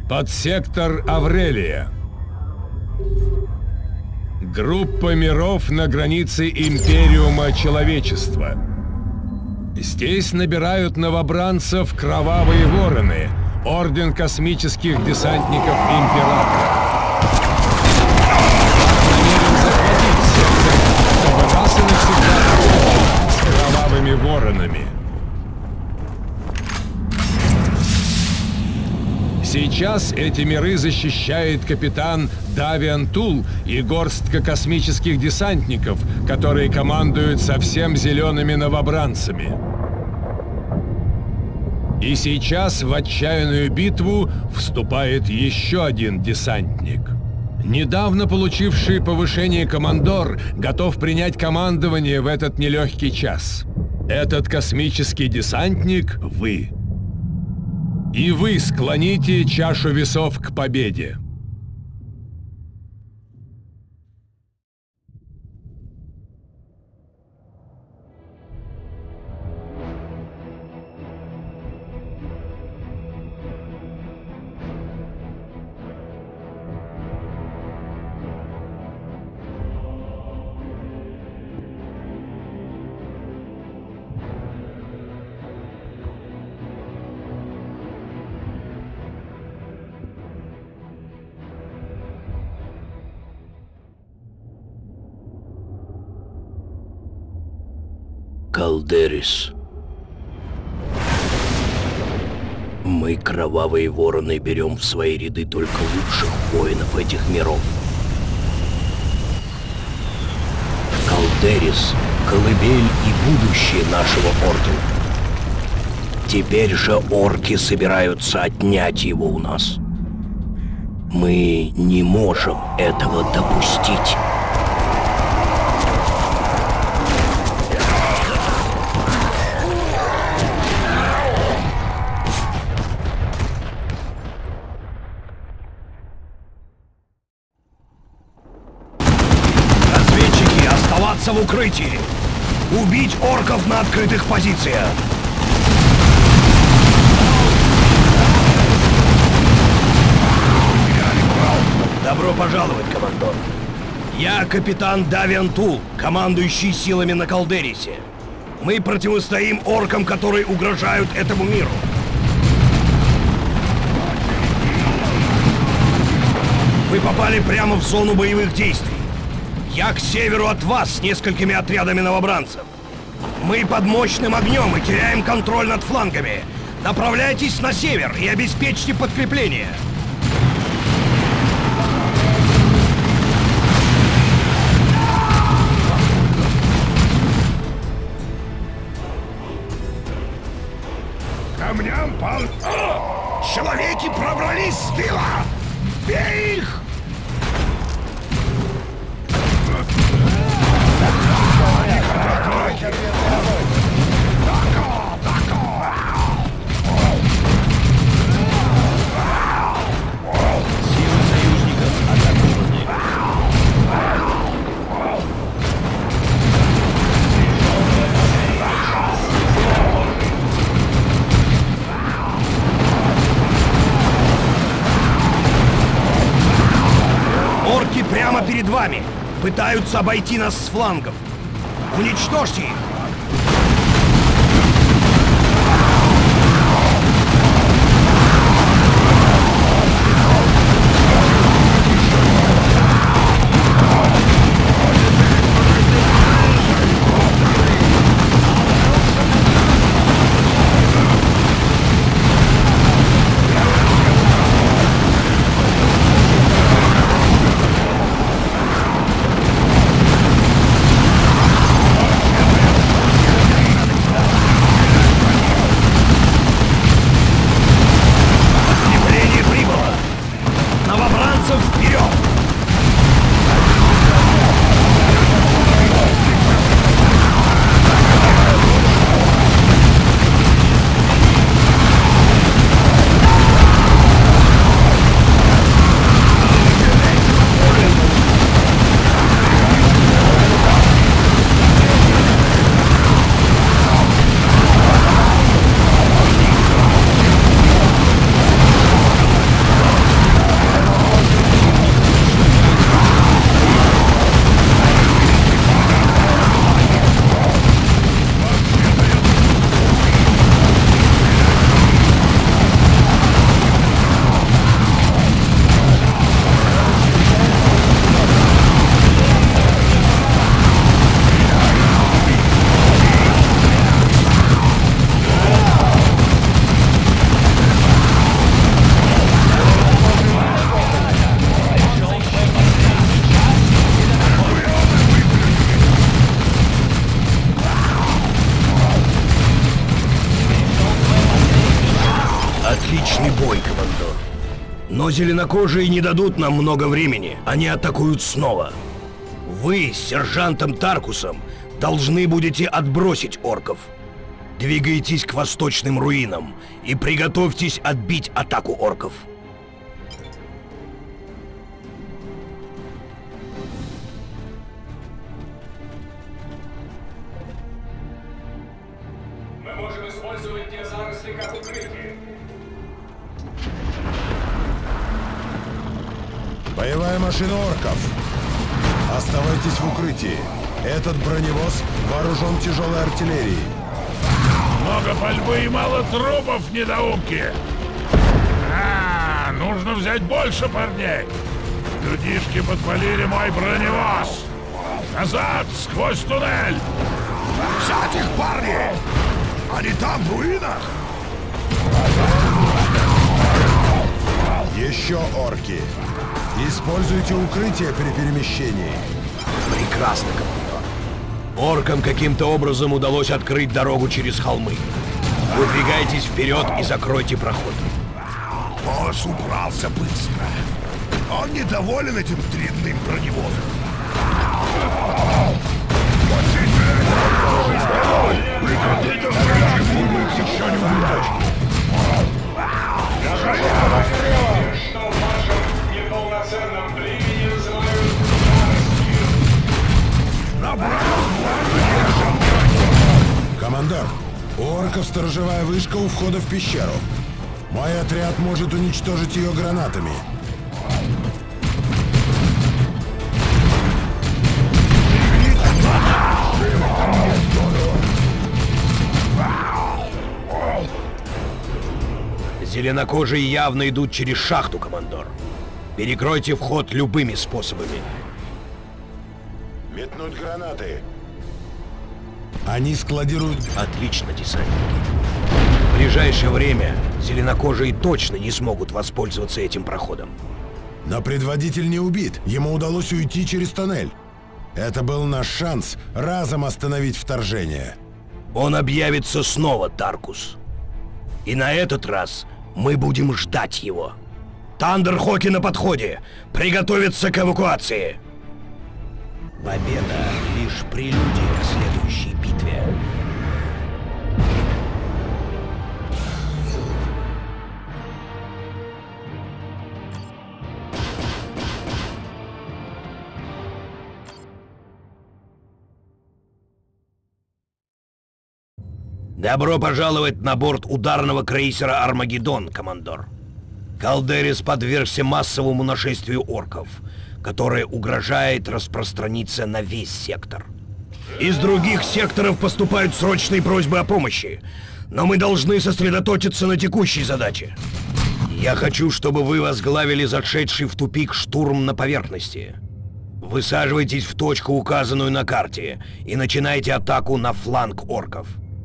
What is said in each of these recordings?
Подсектор Аврелия. Группа миров на границе Империума Человечества. Здесь набирают новобранцев Кровавые Вороны, Орден космических десантников Императора. Намерен захватить сектор, чтобы раз и навсегда покончить с Кровавыми Воронами. Сейчас эти миры защищает капитан Давиан Тул и горстка космических десантников, которые командуют совсем зелеными новобранцами. И сейчас в отчаянную битву вступает еще один десантник. Недавно получивший повышение командор готов принять командование в этот нелегкий час. Этот космический десантник — вы. И вы склоните чашу весов к победе. Калдерис. Мы, Кровавые Вороны, берем в свои ряды только лучших воинов этих миров. Калдерис — колыбель и будущее нашего Ордена. Теперь же орки собираются отнять его у нас. Мы не можем этого допустить. В укрытии! Убить орков на открытых позициях! Добро пожаловать, командор! Я капитан Давиан Тул, командующий силами на Калдерисе. Мы противостоим оркам, которые угрожают этому миру. Вы попали прямо в зону боевых действий. Я к северу от вас с несколькими отрядами новобранцев. Мы под мощным огнем и теряем контроль над флангами. Направляйтесь на север и обеспечьте подкрепление. Камням пал... Человеки пробрались с тыла! Бей их! Орки прямо перед вами! Пытаются обойти нас с флангов! Уничтожьте их! командор. Но зеленокожие не дадут нам много времени. Они атакуют снова. Вы с сержантом Таркусом должны будете отбросить орков. Двигайтесь к восточным руинам и приготовьтесь отбить атаку орков. Мы можем использовать те заросли как укрытие. Боевая машина орков. Оставайтесь в укрытии. Этот броневоз вооружен тяжелой артиллерией. Много пальбы и мало трупов, недоумки. Нужно взять больше парней. Людишки подпалили мой броневоз. Назад, сквозь туннель. Взять их, парни! Они там, в руинах! Еще орки. Используйте укрытие при перемещении. Прекрасно, командор. Оркам каким-то образом удалось открыть дорогу через холмы. Выдвигайтесь вперед и закройте проход. Босс убрался быстро. Он недоволен этим длинным броневозом. Прекратите стрелять! Еще не убежать! Что в вашем неполноценном племени называют Командор, у орков сторожевая вышка у входа в пещеру. Мой отряд может уничтожить ее гранатами. Зеленокожие явно идут через шахту, командор. Перекройте вход любыми способами. Метнуть гранаты. Они складируют... Отлично, десантники. В ближайшее время зеленокожие точно не смогут воспользоваться этим проходом. Но предводитель не убит. Ему удалось уйти через тоннель. Это был наш шанс разом остановить вторжение. Он объявится снова, Таркус. И на этот раз мы будем ждать его. Тандерхоки на подходе. Приготовиться к эвакуации. Победа — лишь прелюдия к следующей битве. Добро пожаловать на борт ударного крейсера «Армагеддон», командор. Калдерис подвергся массовому нашествию орков, которое угрожает распространиться на весь сектор. Из других секторов поступают срочные просьбы о помощи, но мы должны сосредоточиться на текущей задаче. Я хочу, чтобы вы возглавили зашедший в тупик штурм на поверхности. Высаживайтесь в точку, указанную на карте, и начинайте атаку на фланг орков.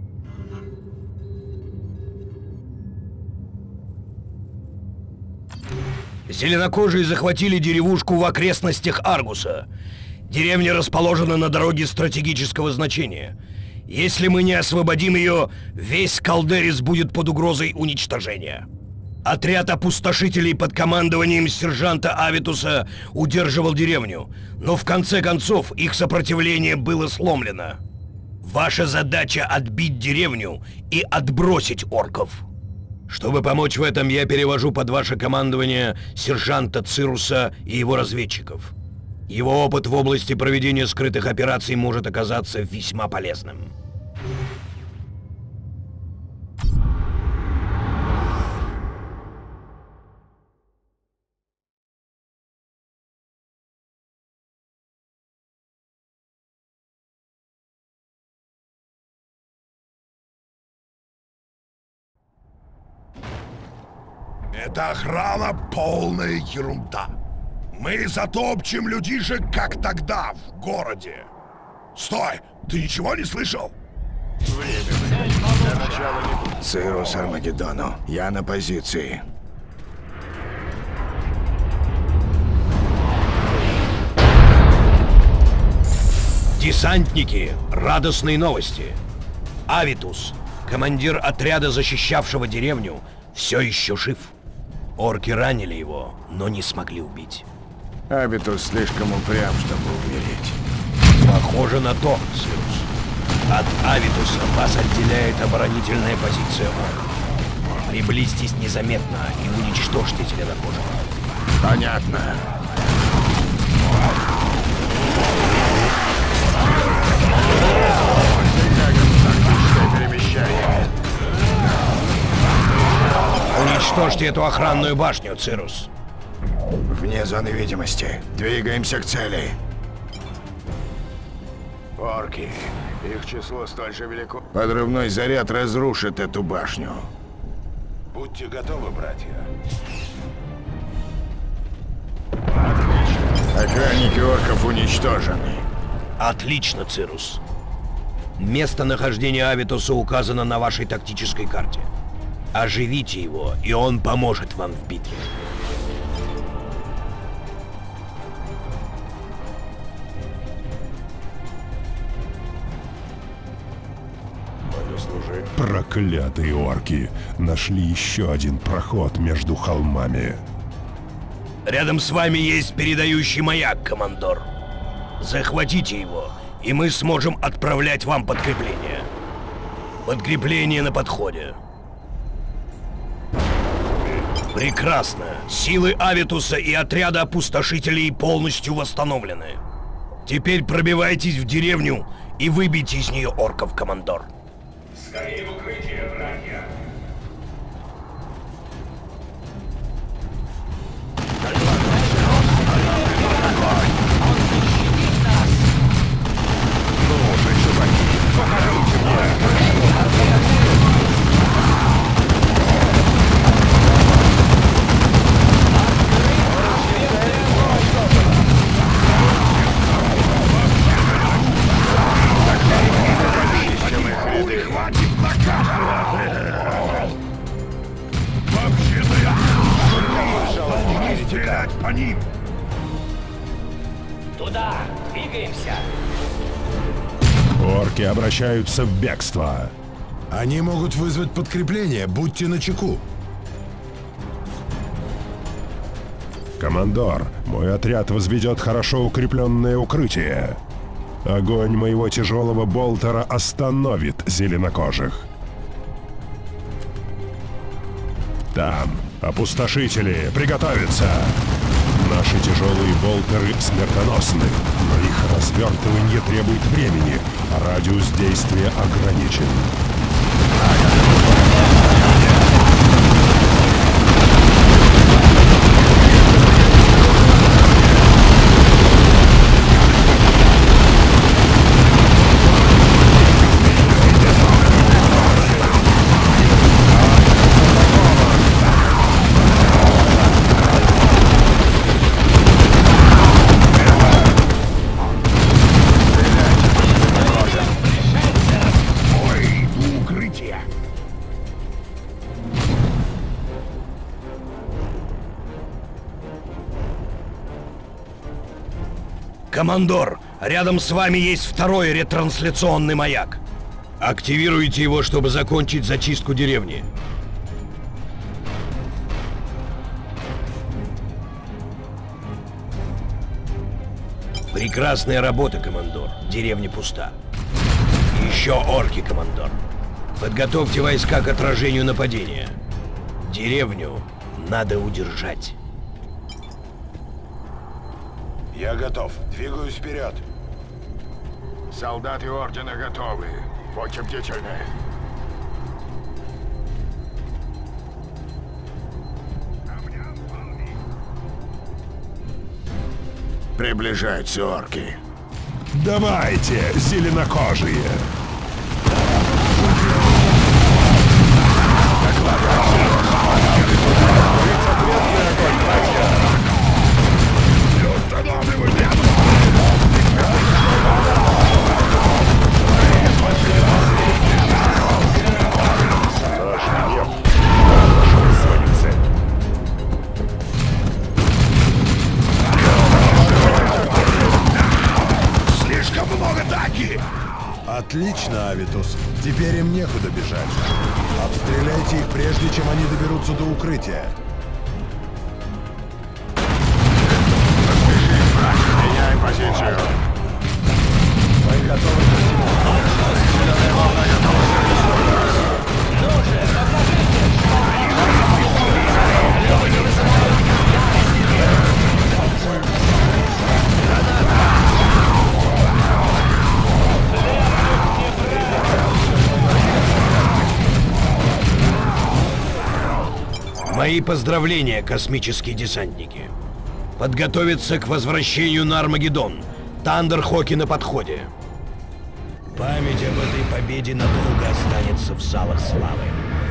Зеленокожие захватили деревушку в окрестностях Аргуса. Деревня расположена на дороге стратегического значения. Если мы не освободим ее, весь Калдерис будет под угрозой уничтожения. Отряд опустошителей под командованием сержанта Авитуса удерживал деревню, но в конце концов их сопротивление было сломлено. Ваша задача — отбить деревню и отбросить орков. Чтобы помочь в этом, я перевожу под ваше командование сержанта Цируса и его разведчиков. Его опыт в области проведения скрытых операций может оказаться весьма полезным. Эта охрана полная ерунда. Мы затопчем людишек, как тогда, в городе. Стой! Ты ничего не слышал? Цирус Армагеддону, я на позиции. Десантники, радостные новости. Авитус, командир отряда, защищавшего деревню, все еще жив. Орки ранили его, но не смогли убить. Авитус слишком упрям, чтобы умереть. Похоже на то, Цирус. От Авитуса вас отделяет оборонительная позиция орков. Приблизьтесь незаметно и уничтожьте зеленокожих. Понятно. Уничтожьте эту охранную башню, Цирус. Вне зоны видимости. Двигаемся к цели. Орки. Их число столь же велико. Подрывной заряд разрушит эту башню. Будьте готовы, братья. Охранники орков уничтожены. Отлично, Цирус. Местонахождение Авитуса указано на вашей тактической карте. Оживите его, и он поможет вам в битве. Проклятые орки нашли еще один проход между холмами. Рядом с вами есть передающий маяк, командор. Захватите его, и мы сможем отправлять вам подкрепление. Подкрепление на подходе. Прекрасно. Силы Авитуса и отряда опустошителей полностью восстановлены. Теперь пробивайтесь в деревню и выбейте из нее орков, командор. Скорее в укрытие, братья. Стрелять по ним! Туда! Двигаемся! Орки обращаются в бегство. Они могут вызвать подкрепление, будьте начеку. Командор, мой отряд возведет хорошо укрепленное укрытие. Огонь моего тяжелого болтера остановит зеленокожих. Там, опустошители, приготовиться! Наши тяжелые болтеры смертоносны, но их развертывание требует времени, а радиус действия ограничен. Командор, рядом с вами есть второй ретрансляционный маяк. Активируйте его, чтобы закончить зачистку деревни. Прекрасная работа, командор. Деревня пуста. Еще орки, командор. Подготовьте войска к отражению нападения. Деревню надо удержать. Я готов. Двигаюсь вперед. Солдаты Ордена готовы. Будьте бдительны. Приближаются орки. Давайте, зеленокожие! Слишком много таки! Отлично, Авитус. Теперь им некуда бежать. Обстреляйте их, прежде чем они доберутся до укрытия. позицию. Мы готовы ко всему. Зеленая волна готова к нас. Ну же, Мои поздравления, космические десантники. Подготовиться к возвращению на Армагеддон. Тандерхоки на подходе. Память об этой победе надолго останется в залах славы.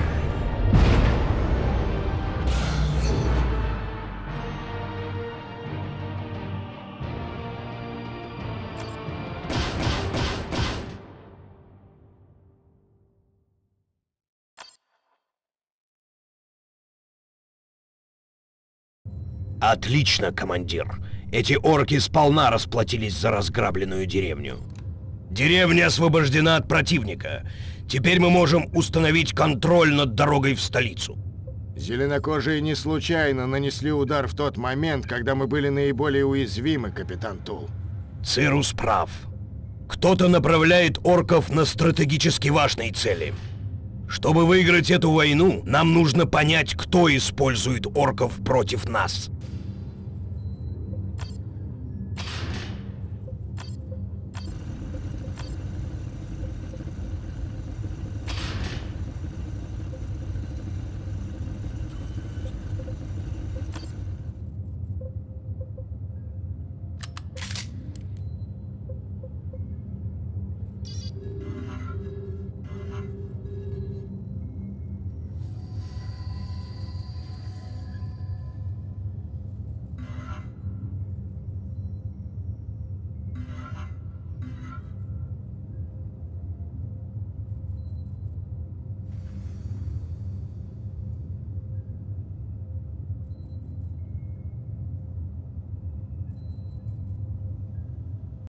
Отлично, командир. Эти орки сполна расплатились за разграбленную деревню. Деревня освобождена от противника. Теперь мы можем установить контроль над дорогой в столицу. Зеленокожие не случайно нанесли удар в тот момент, когда мы были наиболее уязвимы, капитан Тул. Цирус прав. Кто-то направляет орков на стратегически важные цели. Чтобы выиграть эту войну, нам нужно понять, кто использует орков против нас.